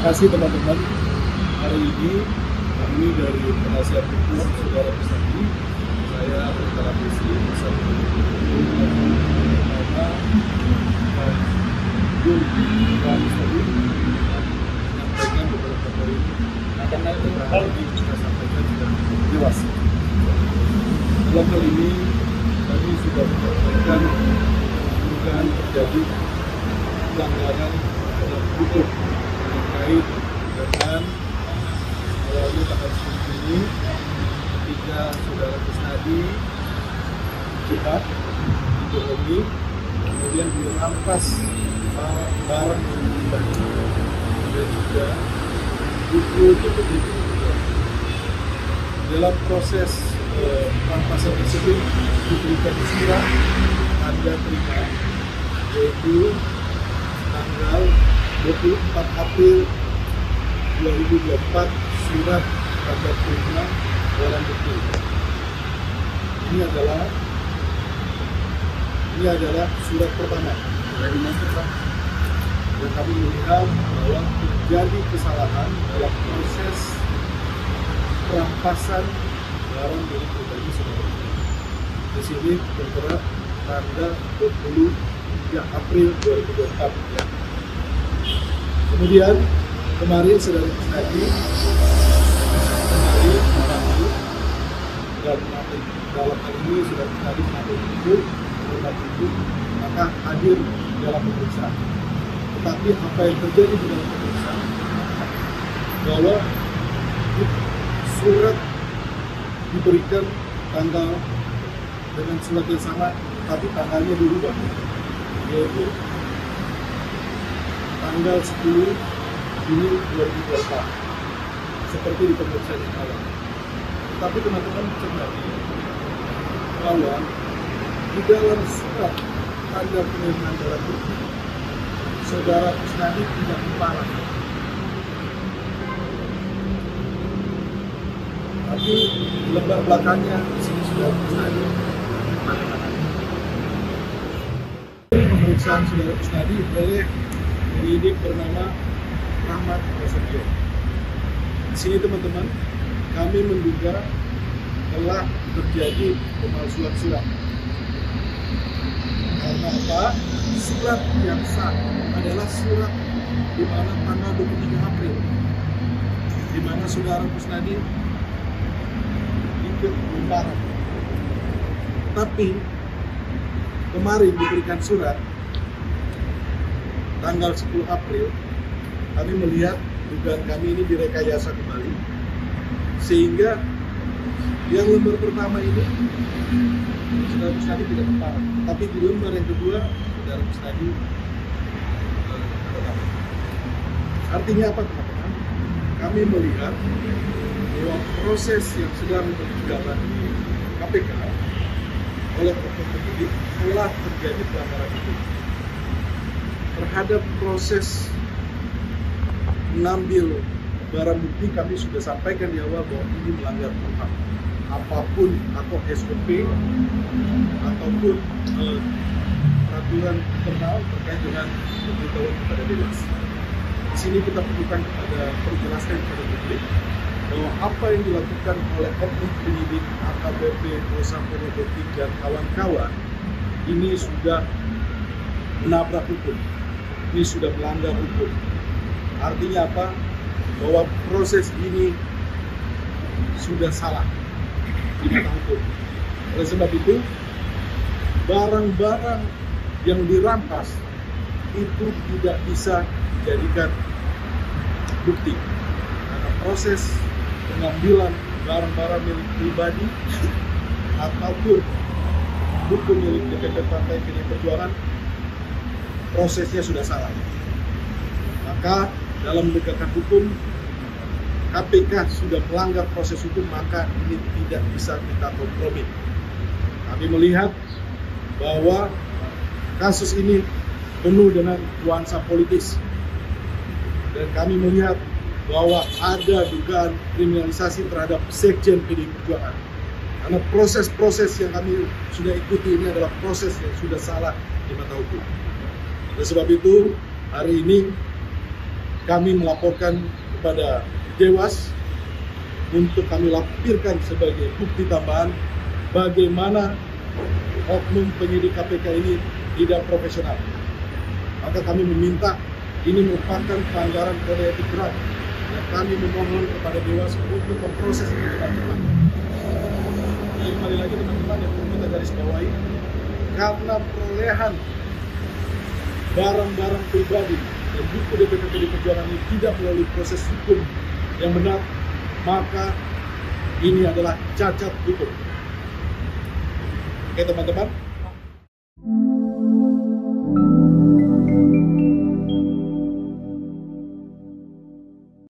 kasih teman-teman. Hari ini kami dari penasihat hukum saudara Rusnadi, saya berterima kasih bersama Rusnadi menyampaikan beberapa poin yang tadi kita sampaikan sudah dewasa. Dalam hal ini kami sudah menyampaikan dugaan terjadi pelanggaran terhadap hukum terkait dengan melalui tanggal 10 Juni ketika saudara Rusnadi cepat dibohongi, kemudian dirampas barang pribadi dan juga buku DVD. Dalam proses rampasan tersebut diberikan surat tanda terima, yaitu tanggal 24 April 2024 surat tanda terima barang bukti. Ini adalah surat pertama dari masyarakat, dan kami melihat bahwa terjadi kesalahan dalam proses perampasan barang milik pribadi saudara. Di sini tertera tanggal 23 April 2024. Ya. Kemudian kemarin saudara Rusnadi kembali memanggil dan dalam hal ini saudara Rusnadi mengambil itu, maka hadir dalam pemeriksaan. Tetapi apa yang terjadi di dalam pemeriksaan bahwa surat diberikan tanggal dengan surat yang sama, tapi tanggalnya dirubah, yaitu tanggal 10 Juni 2024 seperti di pemeriksaan yang awal. Tetapi teman-teman cermati bahwa di dalam surat tanda penerimaan barang bukti saudara Rusnadi tidak memparah, tapi lembar belakangnya di sini sudah Rusnadi pemeriksaan saudara Rusnadi oleh penyidik bernama Rahmat Prasetyo. Di sini teman-teman, kami menduga telah terjadi pemalsuan surat. Karena apa? Surat yang sah adalah surat di mana tanggal 23 April, di mana saudara Rusnadi ikut memparah. Tapi kemarin diberikan surat tanggal 10 April, kami melihat dugaan kami ini direkayasa kembali, sehingga yang lembar pertama ini saudara Rusnadi tidak memparah, tapi di lembar yang kedua saudara Rusnadi memparah. Artinya apa teman-teman? Kami melihat bahwa proses yang sedang berjalan di KPK oleh proses penyidik telah terjadi pelanggaran hukum terhadap proses mengambil barang bukti. Kami sudah sampaikan di awal bahwa ini melanggar HAM, apapun atau SOP ataupun peraturan internal terkait dengan pemberitahuan kepada dewas. Di sini kita perlukan perjelaskan kepada publik bahwa apa yang dilakukan oleh oknum penyidik AKBP Rosa Penedotik dan kawan-kawan ini sudah menabrak hukum, ini sudah melanggar hukum. Artinya apa? Bahwa proses ini sudah salah di mata hukum. Oleh sebab itu, barang-barang yang dirampas itu tidak bisa dijadikan bukti, karena proses pengambilan barang-barang milik pribadi ataupun buku milik DPP Partai PDI Perjuangan prosesnya sudah salah. Maka dalam menegakkan hukum, KPK sudah melanggar proses hukum, maka ini tidak bisa kita kompromi. Kami melihat bahwa kasus ini penuh dengan nuansa politis, dan kami melihat bahwa ada dugaan kriminalisasi terhadap Sekjen PDI Perjuangan. Karena proses-proses yang kami sudah ikuti ini adalah proses yang sudah salah di mata hukum. Oleh sebab itu, hari ini kami melaporkan kepada Dewas untuk kami lampirkan sebagai bukti tambahan bagaimana oknum penyidik KPK ini tidak profesional. Maka kami meminta ini merupakan pelanggaran kode etik berat dan kami memohon kepada Dewas untuk memproses ini dengan cepat. Jadi kembali lagi teman-teman yang perlu kita garis bawahi, karena perolehan barang-barang pribadi dan buku DPP PDI Perjuangan ini tidak melalui proses hukum yang benar, maka ini adalah cacat hukum. Oke teman-teman,